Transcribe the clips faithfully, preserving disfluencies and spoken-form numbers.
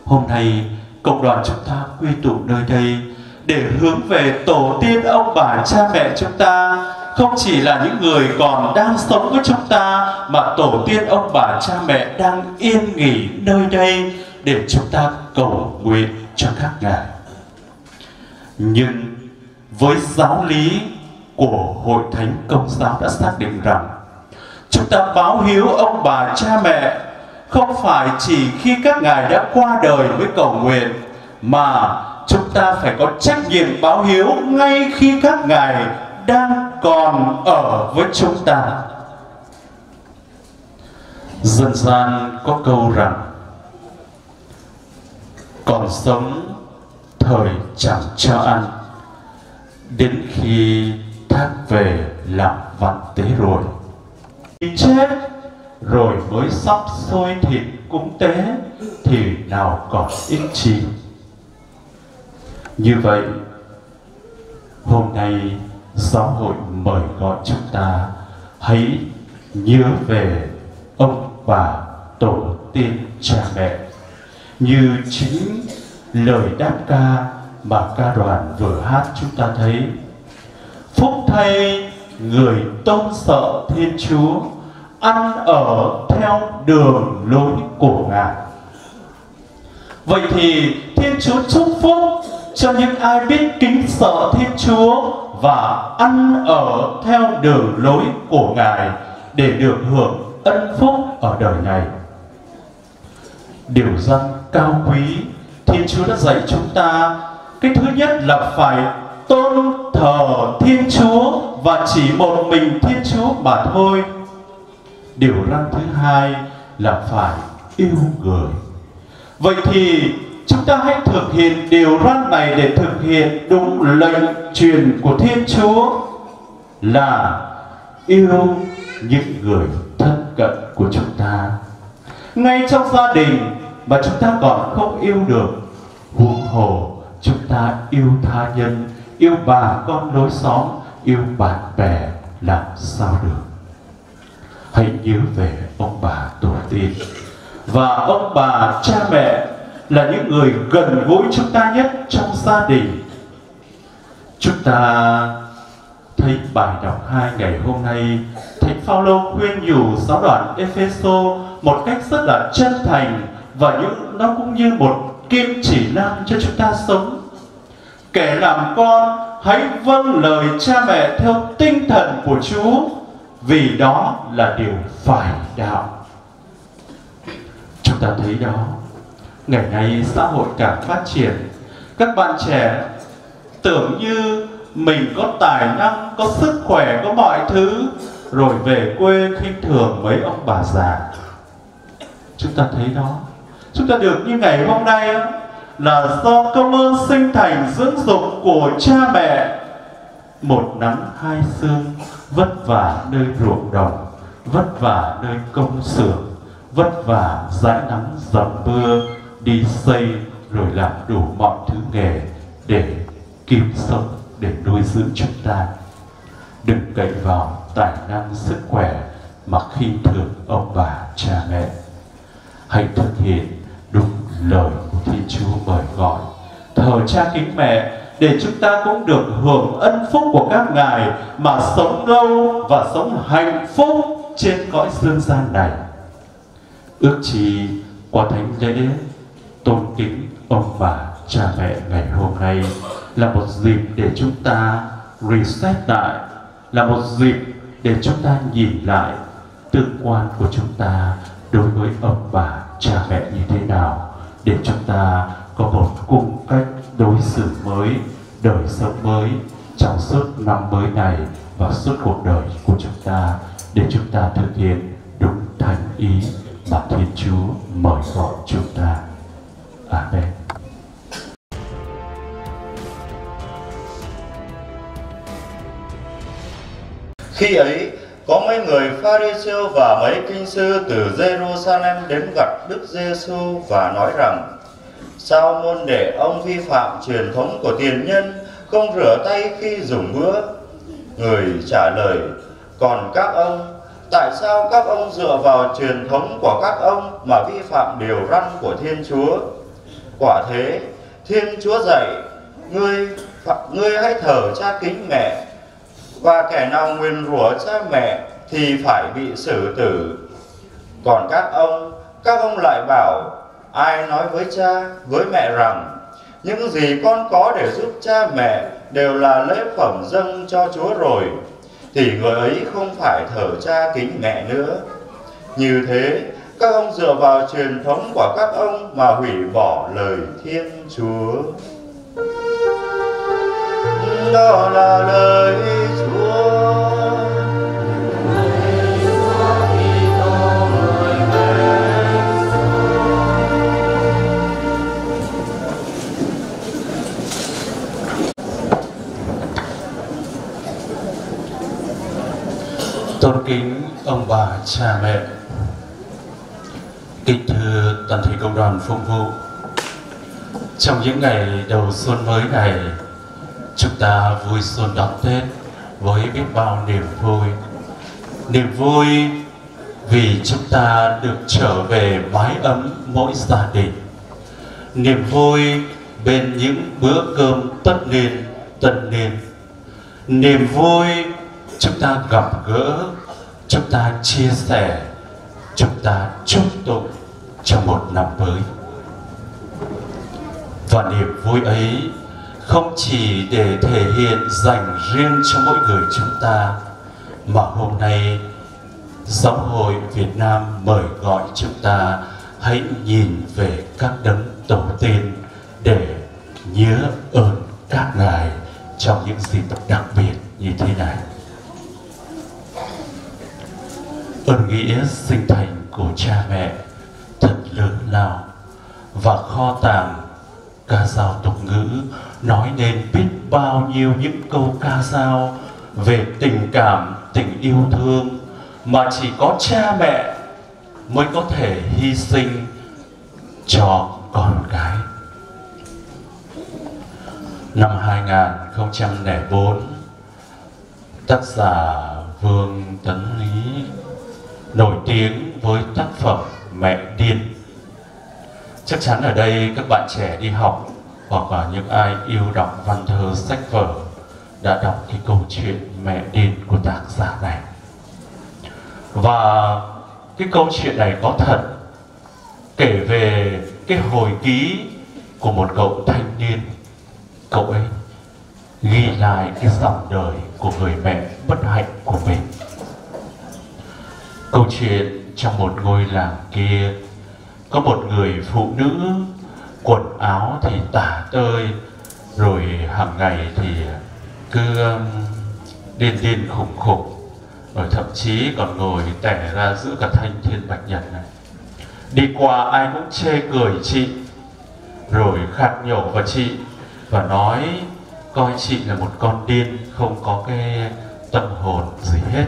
Hôm nay cộng đoàn chúng ta quy tụ nơi đây để hướng về tổ tiên ông bà cha mẹ chúng ta, không chỉ là những người còn đang sống với chúng ta, mà tổ tiên ông bà cha mẹ đang yên nghỉ nơi đây để chúng ta cầu nguyện cho các ngài. Nhưng với giáo lý của Hội Thánh Công giáo đã xác định rằng chúng ta báo hiếu ông bà cha mẹ không phải chỉ khi các ngài đã qua đời mới cầu nguyện, mà chúng ta phải có trách nhiệm báo hiếu ngay khi các ngài đang còn ở với chúng ta. Dân gian có câu rằng còn sống thời chẳng cho ăn, đến khi thác về làm văn tế rồi. Khi chết rồi mới sắp xôi thịt cúng tế thì nào còn ích chi. Như vậy, hôm nay giáo hội mời gọi chúng ta hãy nhớ về ông bà tổ tiên cha mẹ, như chính lời đáp ca mà ca đoàn vừa hát chúng ta thấy: phúc thay người tôn sợ Thiên Chúa, ăn ở theo đường lối của Ngài. Vậy thì Thiên Chúa chúc phúc cho những ai biết kính sợ Thiên Chúa và ăn ở theo đường lối của Ngài để được hưởng ân phúc ở đời này. Điều răn cao quý Thiên Chúa đã dạy chúng ta, cái thứ nhất là phải tôn thờ Thiên Chúa và chỉ một mình Thiên Chúa mà thôi. Điều răn thứ hai là phải yêu người. Vậy thì chúng ta hãy thực hiện điều răn này để thực hiện đúng lệnh truyền của Thiên Chúa là yêu những người thân cận của chúng ta. Ngay trong gia đình mà chúng ta còn không yêu được, huống hồ chúng ta yêu tha nhân, yêu bà con lối xóm, yêu bạn bè làm sao được. Hãy nhớ về ông bà tổ tiên. Và ông bà cha mẹ là những người gần gũi chúng ta nhất trong gia đình. Chúng ta thấy bài đọc hai ngày hôm nay, Thánh Phaolô khuyên nhủ giáo đoàn Epheso một cách rất là chân thành, và những nó cũng như một kim chỉ nam cho chúng ta sống. Kẻ làm con hãy vâng lời cha mẹ theo tinh thần của Chúa, vì đó là điều phải đạo. Chúng ta thấy đó, ngày nay xã hội càng phát triển, các bạn trẻ tưởng như mình có tài năng, có sức khỏe, có mọi thứ, rồi về quê khinh thường mấy ông bà già. Chúng ta thấy đó, chúng ta được như ngày hôm nay là do công ơn sinh thành dưỡng dục của cha mẹ. Một nắng hai sương, vất vả nơi ruộng đồng, vất vả nơi công xưởng, vất vả dãi nắng dầm mưa, đi xây rồi làm đủ mọi thứ nghề để kiếm sống, để nuôi dưỡng chúng ta. Đừng cậy vào tài năng sức khỏe mà khinh thường ông bà cha mẹ. Hãy thực hiện đúng lời của Thiên Chúa mời gọi, thờ cha kính mẹ, để chúng ta cũng được hưởng ân phúc của các ngài mà sống lâu và sống hạnh phúc trên cõi dương gian này. Ước chi qua thánh lễ tôn kính ông bà cha mẹ ngày hôm nay là một dịp để chúng ta reset lại, là một dịp để chúng ta nhìn lại tương quan của chúng ta đối với ông bà cha mẹ như thế nào, để chúng ta có một cung cách đối xử mới, đời sống mới trong suốt năm mới này và suốt cuộc đời của chúng ta, để chúng ta thực hiện đúng thành ý mà Thiên Chúa mời gọi chúng ta. Amen. Khi ấy, có mấy người Pha-ri-siêu và mấy kinh sư từ Giê-ru-sa-lem đến gặp Đức Giê-xu và nói rằng: sao môn đệ ông vi phạm truyền thống của tiền nhân, không rửa tay khi dùng bữa? Người trả lời: còn các ông, tại sao các ông dựa vào truyền thống của các ông mà vi phạm điều răn của Thiên Chúa? Quả thế, Thiên Chúa dạy, ngươi, ngươi hãy thờ cha kính mẹ, và kẻ nào nguyền rủa cha mẹ thì phải bị xử tử. Còn các ông, các ông lại bảo, ai nói với cha, với mẹ rằng, những gì con có để giúp cha mẹ đều là lễ phẩm dâng cho Chúa rồi, thì người ấy không phải thờ cha kính mẹ nữa. Như thế, các ông dựa vào truyền thống của các ông mà hủy bỏ lời Thiên Chúa. Đó là lời Chúa. Tôn kính ông bà cha mẹ, kính thưa toàn thể công đoàn phụng vụ, trong những ngày đầu xuân mới này, chúng ta vui xuân đón Tết với biết bao niềm vui. Niềm vui vì chúng ta được trở về mái ấm mỗi gia đình. Niềm vui bên những bữa cơm tất niên tân niên. Niềm vui chúng ta gặp gỡ, chúng ta chia sẻ, chúng ta chúc tụng cho một năm mới. Và niềm vui ấy không chỉ để thể hiện dành riêng cho mỗi người chúng ta, mà hôm nay Giáo hội Việt Nam mời gọi chúng ta hãy nhìn về các đấng tổ tiên để nhớ ơn các ngài trong những dịp đặc biệt như thế này. Ơn nghĩa sinh thành của cha mẹ thật lớn lao, và kho tàng ca dao tục ngữ nói nên biết bao nhiêu những câu ca dao về tình cảm, tình yêu thương mà chỉ có cha mẹ mới có thể hy sinh cho con cái. Năm hai nghìn không trăm lẻ bốn, tác giả Vương Tấn Lý nổi tiếng với tác phẩm Mẹ Điên. Chắc chắn ở đây các bạn trẻ đi học hoặc là những ai yêu đọc văn thơ sách vở đã đọc cái câu chuyện Mẹ Điên của tác giả này. Và cái câu chuyện này có thật, kể về cái hồi ký của một cậu thanh niên. Cậu ấy ghi lại cái dòng đời của người mẹ bất hạnh của mình. Câu chuyện trong một ngôi làng kia, có một người phụ nữ quần áo thì tả tơi, rồi hàng ngày thì cứ điên điên khủng khủng, rồi thậm chí còn ngồi tẻ ra giữa cả thanh thiên bạch nhật này. Đi qua ai cũng chê cười chị, rồi khạc nhổ vào chị và nói coi chị là một con điên, không có cái tâm hồn gì hết.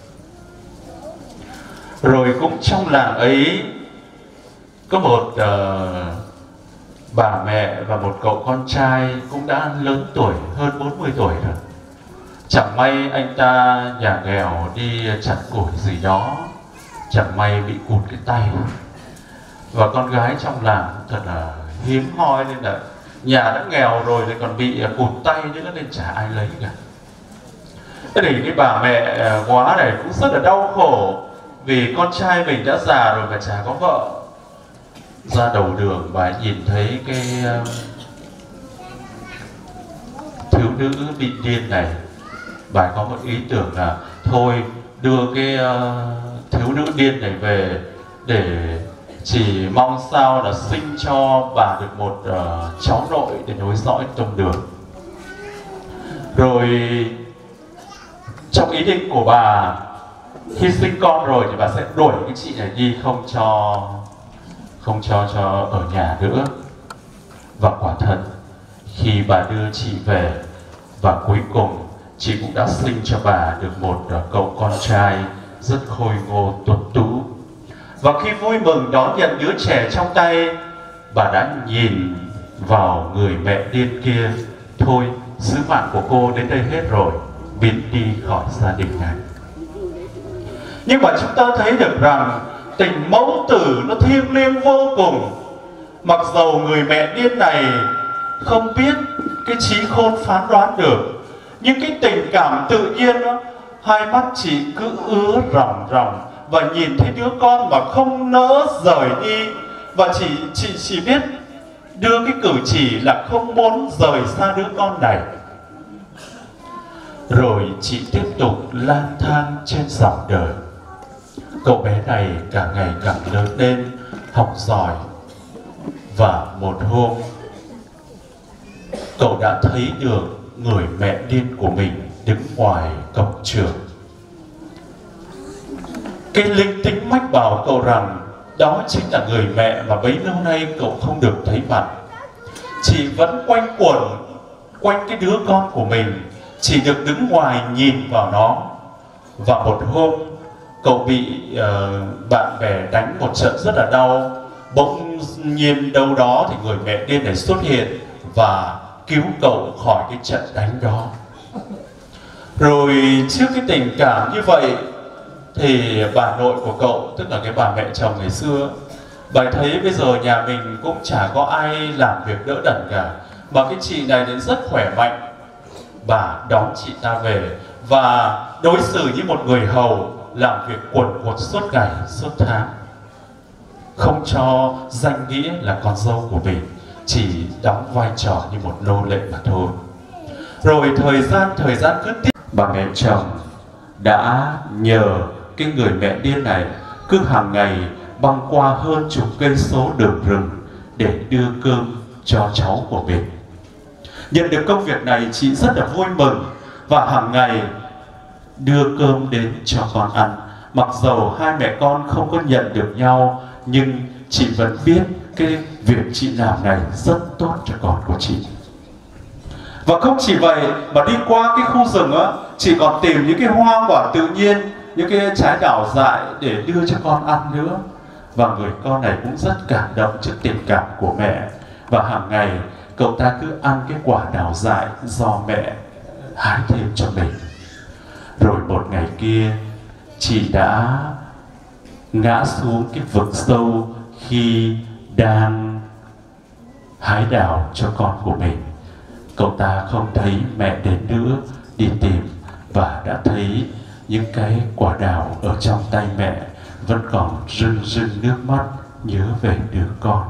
Rồi cũng trong làng ấy có một uh, bà mẹ và một cậu con trai cũng đã lớn tuổi, hơn bốn mươi tuổi rồi. Chẳng may anh ta nhà nghèo đi chặt củi gì đó, chẳng may bị cụt cái tay. Và con gái trong làng thật là hiếm hoi, nên là nhà đã nghèo rồi lại còn bị cụt tay nữa, nên chả ai lấy cả. Thế thì cái bà mẹ quá này cũng rất là đau khổ, vì con trai mình đã già rồi mà chả có vợ. Ra đầu đường bà nhìn thấy cái uh, thiếu nữ bị điên này, bà có một ý tưởng là thôi đưa cái uh, thiếu nữ điên này về để chỉ mong sao là sinh cho bà được một uh, cháu nội để nối dõi tông đường. Rồi trong ý định của bà, khi sinh con rồi thì bà sẽ đuổi cái chị này đi, không cho không cho cho ở nhà nữa. Và quả thật khi bà đưa chị về, và cuối cùng chị cũng đã sinh cho bà được một uh, cậu con trai rất khôi ngô tuấn tú. Và khi vui mừng đón nhận đứa trẻ trong tay, bà đã nhìn vào người mẹ điên kia. Thôi, sứ mạng của cô đến đây hết rồi, biến đi khỏi gia đình này. Nhưng mà chúng ta thấy được rằng tình mẫu tử nó thiêng liêng vô cùng. Mặc dầu người mẹ điên này không biết cái trí khôn phán đoán được, nhưng cái tình cảm tự nhiên đó, hai mắt chị cứ ứa ròng ròng và nhìn thấy đứa con mà không nỡ rời đi, và chị chị chỉ biết đưa cái cử chỉ là không muốn rời xa đứa con này. Rồi chị tiếp tục lang thang trên dòng đời. Cậu bé này càng ngày càng lớn lên, học giỏi, và một hôm cậu đã thấy được người mẹ điên của mình đứng ngoài cổng trường. Cái linh tính mách bảo cậu rằng đó chính là người mẹ mà bấy lâu nay cậu không được thấy mặt. Chị vẫn quanh quẩn quanh cái đứa con của mình, chỉ được đứng ngoài nhìn vào nó. Và một hôm cậu bị uh, bạn bè đánh một trận rất là đau. Bỗng nhiên đâu đó thì người mẹ điên này xuất hiện và cứu cậu khỏi cái trận đánh đó. Rồi trước cái tình cảm như vậy thì bà nội của cậu, tức là cái bà mẹ chồng ngày xưa, bà thấy bây giờ nhà mình cũng chả có ai làm việc đỡ đần cả, mà cái chị này đến rất khỏe mạnh. Bà đón chị ta về và đối xử như một người hầu, làm việc quần quật suốt ngày suốt tháng, không cho danh nghĩa là con dâu của mình, chỉ đóng vai trò như một nô lệ mà thôi. Rồi thời gian thời gian cứ tiếp, bà mẹ chồng đã nhờ cái người mẹ điên này cứ hàng ngày băng qua hơn chục cây số đường rừng để đưa cơm cho cháu của mình. Nhận được công việc này, chị rất là vui mừng và hàng ngày đưa cơm đến cho con ăn. Mặc dầu hai mẹ con không có nhận được nhau, nhưng chị vẫn biết cái việc chị làm này rất tốt cho con của chị. Và không chỉ vậy, mà đi qua cái khu rừng á, chị còn tìm những cái hoa quả tự nhiên, những cái trái đào dại để đưa cho con ăn nữa. Và người con này cũng rất cảm động trước tình cảm của mẹ. Và hàng ngày cậu ta cứ ăn cái quả đào dại do mẹ hái thêm cho mình. Rồi một ngày kia, chị đã ngã xuống cái vực sâu khi đang hái đào cho con của mình. Cậu ta không thấy mẹ đến nữa, đi tìm và đã thấy những cái quả đào ở trong tay mẹ vẫn còn rưng rưng nước mắt nhớ về đứa con.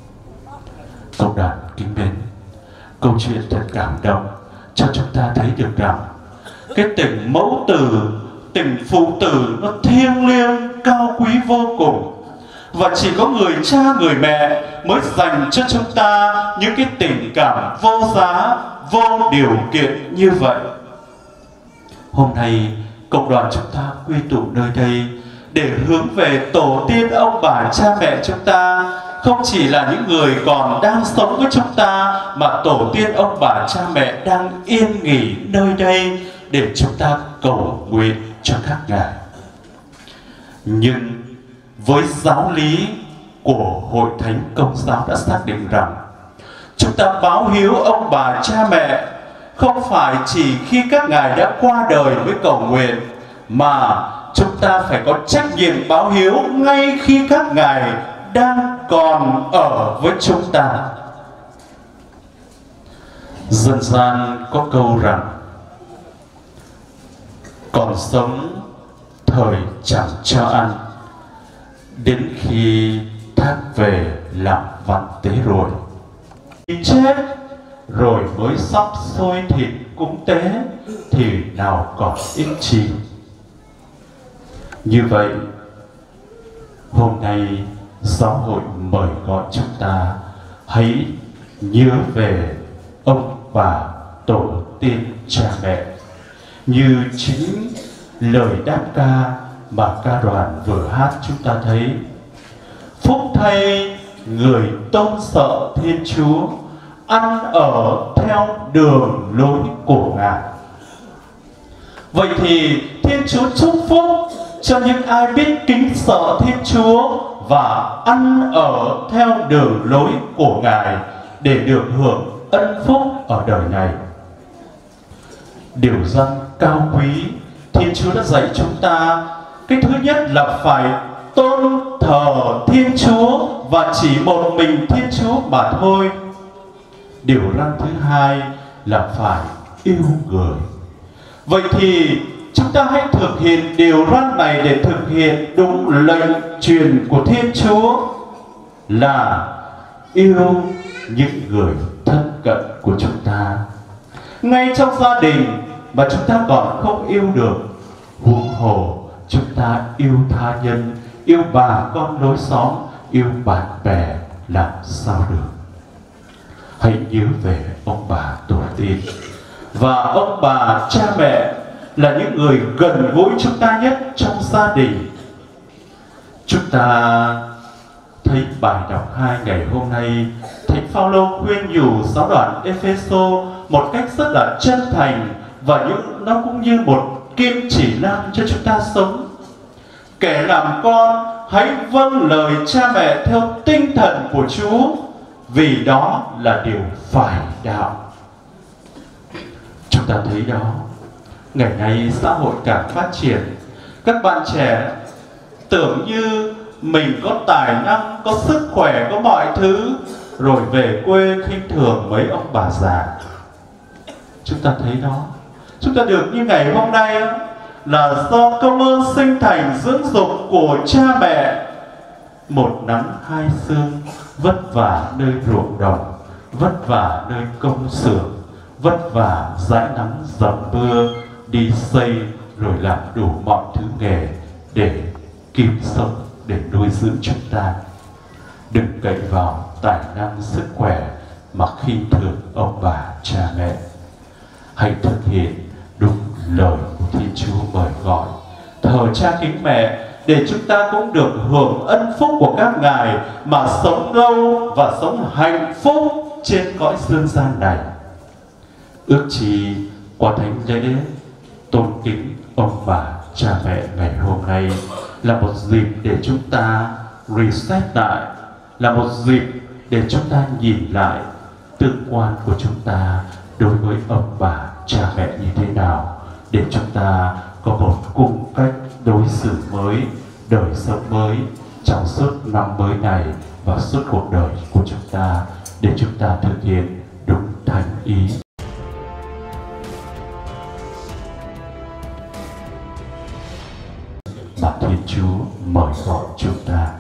Cộng đoàn kính mến, câu chuyện thật cảm động cho chúng ta thấy được rằng cái tình mẫu tử, tình phụ tử nó thiêng liêng, cao quý vô cùng. Và chỉ có người cha, người mẹ mới dành cho chúng ta những cái tình cảm vô giá, vô điều kiện như vậy. Hôm nay cộng đoàn chúng ta quy tụ nơi đây để hướng về tổ tiên ông bà cha mẹ chúng ta, không chỉ là những người còn đang sống với chúng ta, mà tổ tiên ông bà cha mẹ đang yên nghỉ nơi đây để chúng ta cầu nguyện cho các ngài. Nhưng với giáo lý của Hội Thánh Công giáo đã xác định rằng chúng ta báo hiếu ông bà cha mẹ không phải chỉ khi các ngài đã qua đời mới cầu nguyện, mà chúng ta phải có trách nhiệm báo hiếu ngay khi các ngài đang còn ở với chúng ta. Dân gian có câu rằng còn sống thời chẳng cho ăn, đến khi thác về làm văn tế rồi. Khi chết rồi mới sắp xôi thịt cúng tế thì nào còn ích chi. Như vậy, hôm nay giáo hội mời gọi chúng ta hãy nhớ về ông bà tổ tiên cha mẹ, như chính lời đáp ca mà ca đoàn vừa hát chúng ta thấy. Phúc thay người tôn sợ Thiên Chúa, ăn ở theo đường lối của Ngài. Vậy thì Thiên Chúa chúc phúc cho những ai biết kính sợ Thiên Chúa và ăn ở theo đường lối của Ngài để được hưởng ân phúc ở đời này. Điều răn cao quý Thiên Chúa đã dạy chúng ta, cái thứ nhất là phải tôn thờ Thiên Chúa và chỉ một mình Thiên Chúa mà thôi. Điều răn thứ hai là phải yêu người. Vậy thì chúng ta hãy thực hiện điều răn này để thực hiện đúng lệnh truyền của Thiên Chúa là yêu những người thân cận của chúng ta. Ngay trong gia đình mà chúng ta còn không yêu được, huống hồ chúng ta yêu tha nhân, yêu bà con lối xóm, yêu bạn bè làm sao được. Hãy nhớ về ông bà tổ tiên và ông bà cha mẹ là những người gần gũi chúng ta nhất trong gia đình. Chúng ta thấy bài đọc hai ngày hôm nay, Thánh Phaolô khuyên nhủ giáo đoàn Epheso một cách rất là chân thành, và những nó cũng như một kim chỉ nam cho chúng ta sống. Kẻ làm con hãy vâng lời cha mẹ theo tinh thần của Chúa, vì đó là điều phải đạo. Chúng ta thấy đó, ngày nay xã hội càng phát triển, các bạn trẻ tưởng như mình có tài năng, có sức khỏe, có mọi thứ, rồi về quê khinh thường mấy ông bà già. Chúng ta thấy đó, chúng ta được như ngày hôm nay là do công ơn sinh thành dưỡng dục của cha mẹ. Một nắng hai sương, vất vả nơi ruộng đồng, vất vả nơi công xưởng, vất vả dãi nắng dầm mưa, đi xây rồi làm đủ mọi thứ nghề để kiếm sống, để nuôi dưỡng chúng ta. Đừng cậy vào tài năng sức khỏe mà khinh thường ông bà cha mẹ. Hãy thực hiện đúng lời của Thiên Chúa mời gọi, thờ cha kính mẹ, để chúng ta cũng được hưởng ân phúc của các ngài mà sống lâu và sống hạnh phúc trên cõi dương gian này. Ước chi qua thánh lễ tôn kính ông bà cha mẹ ngày hôm nay là một dịp để chúng ta reset lại, là một dịp để chúng ta nhìn lại tương quan của chúng ta đối với ông bà cha mẹ như thế nào, để chúng ta có một cung cách đối xử mới, đời sống mới trong suốt năm mới này và suốt cuộc đời của chúng ta, để chúng ta thực hiện đúng thánh ý. Mà Thiên Chúa mời gọi chúng ta.